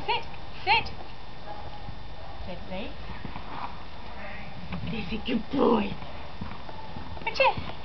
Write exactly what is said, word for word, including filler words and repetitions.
Sit. Sit. Sit, please. There's a good boy. Watch it.